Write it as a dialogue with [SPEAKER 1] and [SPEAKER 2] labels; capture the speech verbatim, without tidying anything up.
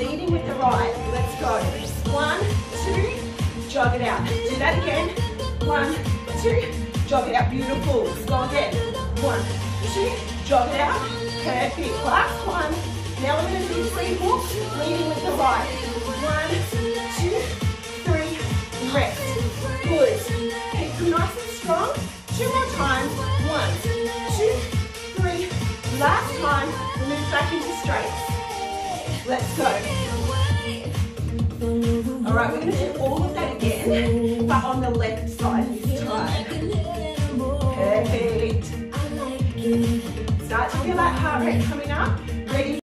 [SPEAKER 1] leading with the right. Let's go. One, two, jog it out. Do that again. One, two, jog it out. Beautiful. Let's go again. One, two, jog it out. Perfect. Last one. Now we're going to do three hooks, leading with the right. One, two, three, rest. Good. Keep them nice and strong. Two more times. One, two, three. Last time. Move back into straights. Let's go. All right, we're going to do all of that again, but on the left side this time. Perfect. Start to feel that heart rate coming up. Ready?